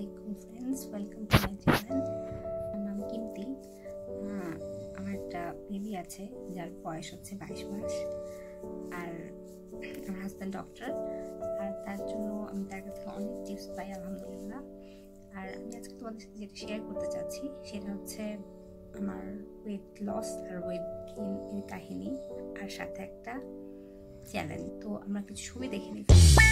আসসালামাইকুম friends, welcome to my channel. আমার নাম কিমতি। আমার একটা বেবি আছে যার বয়স হচ্ছে 22 মাস। আর আমার হাজব্যান্ড ডক্টর, আর তার জন্য আমি তার কাছে অনেক টিপস পাই আলহামদুলিল্লাহ। আর আমি আজকে তোমাদের সাথে যেটা শেয়ার করতে চাচ্ছি সেটা হচ্ছে আমার ওয়েট লস আর ওয়েট গেইন এর কাহিনী, আর সাথে একটা চ্যালেঞ্জ। তো আমরা কিছু ছবি দেখে নিই।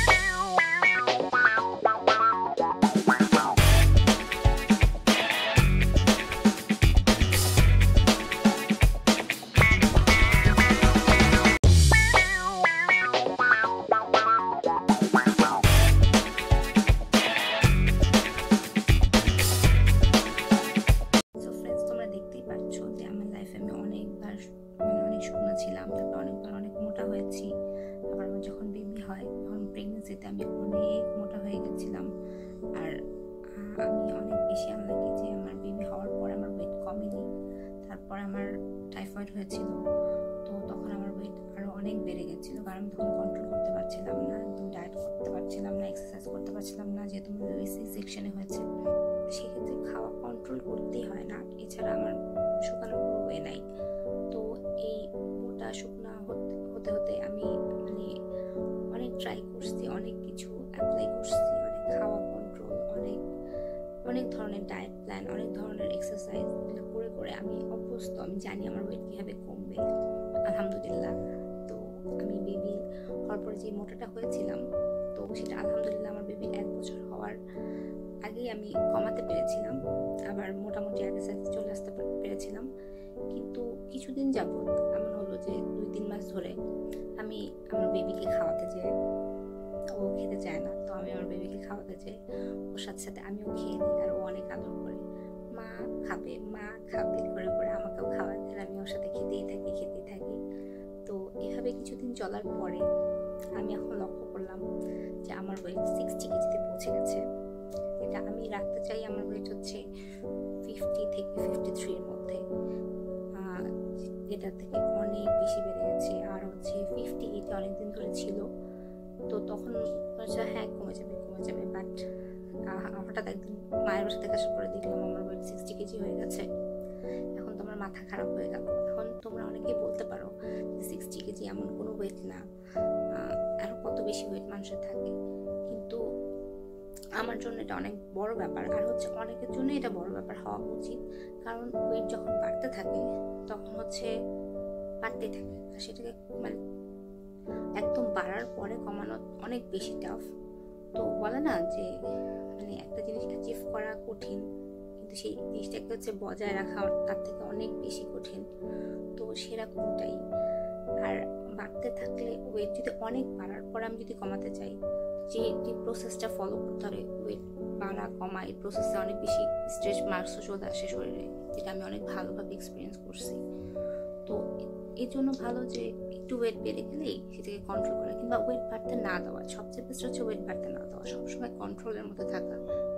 অনেক শুকনো ছিলাম, তারপর অনেকবার অনেক মোটা হয়েছি। আবার আমার যখন বেবি হয় তখন প্রেগনেন্সিতে আমি অনেক মোটা হয়ে গেছিলাম। আর আমি অনেক বেশি আনলাকি যে আমার বেবি হওয়ার পর আমার ওয়েট কমেনি। তারপর আমার টাইফয়েড হয়েছিল, তো তখন আমার ওয়েট আরও অনেক বেড়ে গেছিল, কারণ আমি তখন কন্ট্রোল করতে পারছিলাম না, একদম ডায়েট করতে পারছিলাম না, এক্সারসাইজ করতে পারছিলাম না, যেহেতু আমার বেবি সি-সেকশনে হয়েছে। সেক্ষেত্রে খাওয়া কন্ট্রোল করতেই হয় না, এছাড়া আমার শুকানোর কোনো ওয়ে নাই। তো এই মোটা শুকনা হতে হতে আমি অনেক ট্রাই করছি, অনেক কিছু অ্যাপ্লাই করছি, অনেক খাওয়া কন্ট্রোল, অনেক ধরনের ডায়েট প্ল্যান, অনেক ধরনের এক্সারসাইজ করে করে আমি অভ্যস্ত। আমি জানি আমার ওয়েট কীভাবে কমবে আলহামদুলিল্লাহ। তো আমি বেবি হওয়ার পরে যে মোটাটা হয়েছিলাম, তো সেটা আলহামদুলিল্লাহ আমার বেবি 1 বছর হওয়ার আগেই আমি কমাতে পেরেছিলাম, আবার মোটামুটি আগের সাইজে চলে আসতে পেরেছিলাম। কিন্তু কিছুদিন যাবত এমন হলো যে 2-3 মাস ধরে আমি আমার বেবিকে খাওয়াতে যাই, ও খেতে চায় না। তো আমি আমার বেবিকে খাওয়াতে যাই, ওর সাথে সাথে আমিও খেয়ে নিই, আর ও অনেক আদর করে মা খাবে করে করে আমাকেও খাওয়ায়, আর আমি ওর সাথে খেতেই থাকি। তো এভাবে কিছুদিন চলার পরে আমি এখন লক্ষ্য করলাম যে আমার ওয়েট 60 কেজিতে পৌঁছে গেছে। এটা আমি রাখতে চাই, আমার ওয়েট হচ্ছে 50 থেকে 53 এর মধ্যে, এটা থেকে অনেক বেশি বেড়ে গেছে। আর হচ্ছে 58 অনেকদিন ধরে ছিল। তো তখন হ্যাঁ কমে যাবে, বাট হঠাৎ একদিন মায়ের বাসা থেকে আসার পরে দেখলাম আমার ওয়েট 60 কেজি হয়ে গেছে। এখন তো আমার মাথা খারাপ হয়ে গেল। এখন তোমরা অনেকেই বলতে পারো যে 60 কেজি এমন কোনো ওয়েট না, আরো কত বেশি ওয়েট মানুষের থাকে, কিন্তু আমার জন্য এটা অনেক বড় ব্যাপার। আর হচ্ছে অনেকের জন্য এটা বড় ব্যাপার হওয়া উচিত, কারণ ওয়েট যখন বাড়তে থাকে তখন হচ্ছে বাড়তেই থাকে, আর সেটাকে একদম বাড়ার পরে কমানো অনেক বেশি টাফ। তো বলে না যে একটা জিনিস অ্যাচিভ করা কঠিন, কিন্তু সেই জিনিসটাকে হচ্ছে বজায় রাখা তার থেকে অনেক বেশি কঠিন। তো সেরকমটাই। আর বাড়তে থাকলে ওয়েট যদি অনেক বাড়ার পর আমি যদি কমাতে চাই, যে প্রসেসটা ফলো করতে হবে ওয়েট বাড়া কমা, এই প্রসেসে অনেক বেশি স্ট্রেচ মার্কসও চলে আসে শরীরে, যেটা আমি অনেক ভালোভাবে এক্সপিরিয়েন্স করছি। তো এর জন্য ভালো যে একটু ওয়েট বেড়ে গেলেই সেটাকে কন্ট্রোল করা, কিংবা ওয়েট বাড়তে না দেওয়া। সবচেয়ে বেস্ট হচ্ছে ওয়েট বাড়তে না দেওয়া, সবসময় কন্ট্রোলের মধ্যে থাকা।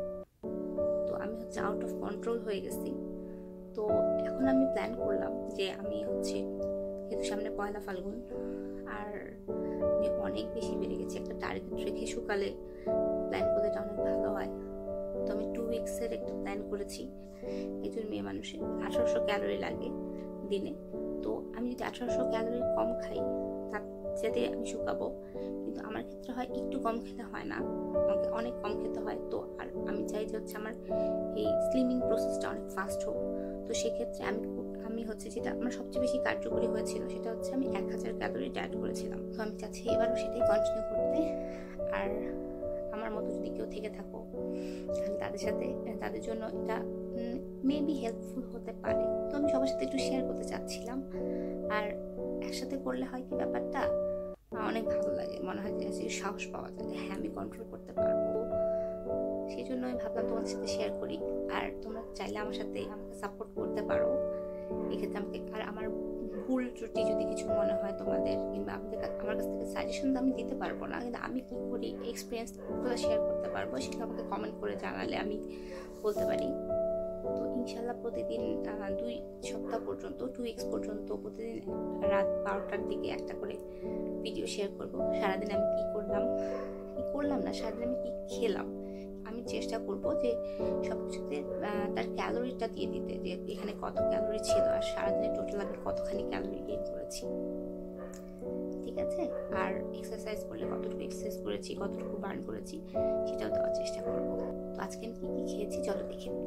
তো আমি হচ্ছে আউট অফ কন্ট্রোল হয়ে গেছি। তো এখন আমি প্ল্যান করলাম যে আমি হচ্ছে, যেহেতু সামনে 1 ফাল্গুন, আর আমি অনেক বেশি বেড়ে গেছি, একটা টার্গেট রেখে শুকালে প্ল্যান করলে এটা অনেক ভালো হয়। তো আমি 2 উইক্সের একটা প্ল্যান করেছি। একজন মেয়ে মানুষের 1800 ক্যালোরি লাগে দিনে। তো আমি যদি 1800 ক্যালোরি কম খাই, তার যাতে আমি শুকাবো, কিন্তু আমার ক্ষেত্রে হয় একটু কম খেতে হয় না, আমাকে অনেক কম খেতে হয়। তো আর আমি চাই যে হচ্ছে আমার এই স্লিমিং প্রসেসটা অনেক ফাস্ট হোক। তো সেক্ষেত্রে আমি হচ্ছে যেটা আমার সবচেয়ে বেশি কার্যকরী হয়েছিল সেটা হচ্ছে আমি 1000 ক্যালোরি ডায়েট করেছিলাম। তো আমি চাচ্ছি এবারও সেটাই কন্টিনিউ করতে। আর আমার মতো যদি কেউ থেকে থাকো, তাহলে তাদের জন্য এটা মেবি হেল্পফুল হতে পারে। তো আমি সবার সাথে একটু শেয়ার করতে চাচ্ছিলাম। আর একসাথে করলে হয় কি, ব্যাপারটা অনেক ভালো লাগে, মনে হয় যে সাহস পাওয়া যায়, হ্যাঁ আমি কন্ট্রোল করতে পারবো। সেই জন্য আমি ভাবলাম তোমাদের সাথে শেয়ার করি। আর তোমরা চাইলে আমাকে সাপোর্ট করতে পারো এক্ষেত্রে আমাকে। আর আমার ভুল ত্রুটি যদি কিছু মনে হয় তোমাদের, কিংবা আমার কাছ থেকে সাজেশন তো আমি দিতে পারবো না, কিন্তু আমি কি করি এক্সপিরিয়েন্সগুলো শেয়ার করতে পারবো, সেটা আমাকে কমেন্ট করে জানালে আমি বলতে পারি। তো ইনশাল্লাহ প্রতিদিন 2 সপ্তাহ পর্যন্ত, 2 উইক্স পর্যন্ত প্রতিদিন রাত 12টার দিকে একটা করে ভিডিও শেয়ার করব। সারাদিন আমি কি করলাম না, সারাদিন আমি কি খেলাম, আমি চেষ্টা করব যে সব কিছুতে তার ক্যালোরিটা দিয়ে দিতে, যে এখানে কত ক্যালোরি ছিল আর সারাদিনে টোটাল আমি কতখানি ক্যালোরি গেইন করেছি, ঠিক আছে। আর এক্সারসাইজ করলে কতটুকু এক্সারসাইজ করেছি, কতটুকু বার্ন করেছি সেটাও দেওয়ার চেষ্টা করব। তো আজকে আমি কি খেয়েছি চলো দেখে নিই।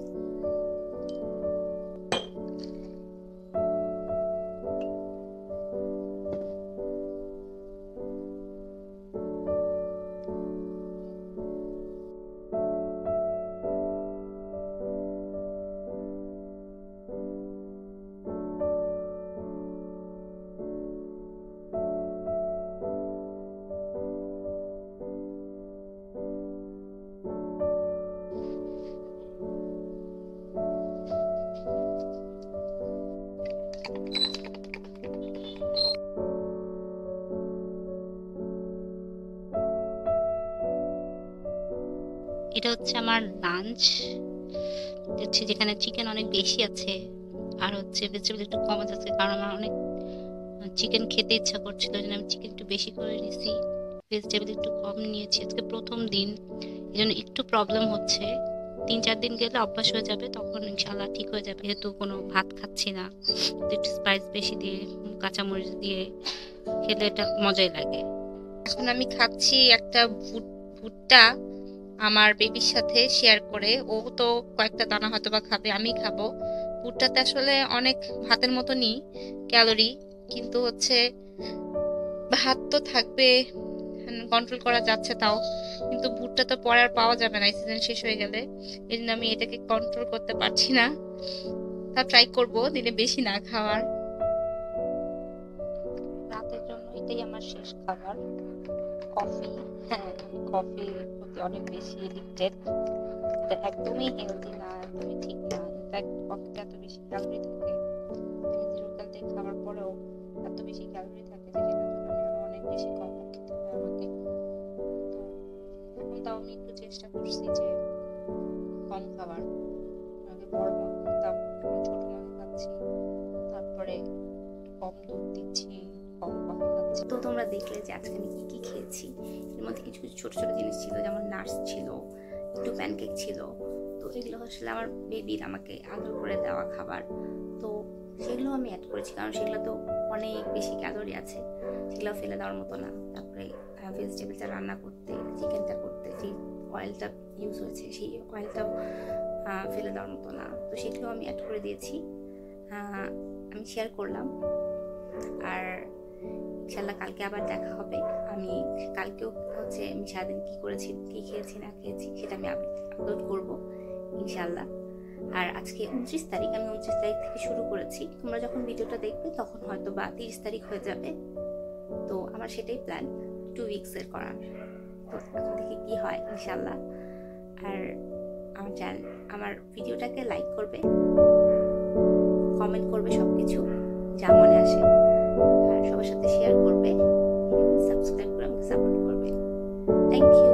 এটা হচ্ছে আমার লাঞ্চ, হচ্ছে যেখানে চিকেন অনেক বেশি আছে আর হচ্ছে ভেজিটেবল একটু কম আছে, কারণ আমার অনেক চিকেন খেতে ইচ্ছা করছিল, এই জন্য আমি চিকেন একটু বেশি করে নিয়েছি, ভেজিটেবল একটু কম নিয়েছি। আজকে প্রথম দিন, এই জন্য একটু প্রবলেম হচ্ছে। 3-4 দিন গেলে অভ্যাস হয়ে যাবে, তখন ইনশাল্লাহ ঠিক হয়ে যাবে। যেহেতু কোনো ভাত খাচ্ছি না, একটু স্পাইস বেশি দিয়ে কাঁচামরিচ দিয়ে খেলে এটা মজাই লাগে। এখন আমি খাচ্ছি একটা ভুট্টা আমার বেবির সাথে শেয়ার করে। ও তো কয়েকটা দানা হয়তো বা খাবে, আমি খাবো। ভুট্টাতে আসলে অনেক ভাতের মতনই ক্যালোরি, কিন্তু হচ্ছে ভাত তো থাকবে, কন্ট্রোল করা যাচ্ছে তাও, কিন্তু ভুট্টা তো পরে আর পাওয়া যাবে না, সিজন শেষ হয়ে গেলে। এই জন্য আমি এটাকে কন্ট্রোল করতে পারছি না। তা ট্রাই করবো দিনে বেশি না খাওয়ার। রাতের জন্য এটাই আমার শেষ খাবার, কফি। হ্যাঁ, কফির প্রতি অনেক বেশি এডিক্টেড। এটা একদমই হেলদি না, একদমই ঠিক না। ইনফ্যাক্ট কফিতে এত বেশি ক্যালোরি থাকে, জিরো ক্যালোরি খাবার পরেও এত বেশি ক্যালোরি থাকে যে সেটার জন্য আমি আরো অনেক বেশি কম খেতে হয় আমাকে। তো এখন তাও আমি একটু চেষ্টা করছি যে কম খাবার। আগে বড় মগ খেতাম, এখন ছোট মগ খাচ্ছি, তারপরে কম দুধ দিচ্ছি, কম কফি খাচ্ছি। তো তোমরা দেখলে যে আজকে আমি কি খেয়েছি। এর মধ্যে কিছু কিছু ছোট ছোট জিনিস ছিল, যেমন নাটস ছিল, একটু প্যানকেক ছিল। তো এগুলো আসলে আমার বেবির আমাকে আদর করে দেওয়া খাবার, তো সেগুলো আমি অ্যাড করেছি, কারণ সেগুলো তো অনেক বেশি ক্যালোরি আছে, সেগুলো ফেলে দেওয়ার মতো না। তারপরে ভেজিটেবলটা রান্না করতে, চিকেনটা করতে যে অয়েলটা ইউজ হয়েছে সেই অয়েলটাও ফেলে দেওয়ার মতো না, তো সেগুলো আমি অ্যাড করে দিয়েছি। আমি শেয়ার করলাম। আর ইনশাল্লাহ কালকে আবার দেখা হবে। আমি কালকেও হচ্ছে আমি সারাদিন কি করেছি, কি খেয়েছি না খেয়েছি সেটা আমি আপলোড করব ইনশাল্লাহ। আর আজকে 29 তারিখ, আমি 29 তারিখ থেকে শুরু করেছি। তোমরা যখন ভিডিওটা দেখবে তখন হয়তো বা 30 তারিখ হয়ে যাবে। তো আমার সেটাই প্ল্যান, 2 উইকসের করার। তো এখন থেকে কি হয় ইনশাল্লাহ। আর আমার ভিডিওটাকে লাইক করবে, কমেন্ট করবে, সবকিছু যা মনে আসে, আর সবার সাথে শেয়ার করবে এবং সাবস্ক্রাইব করে আমাকে সাপোর্ট করবে। Thank you.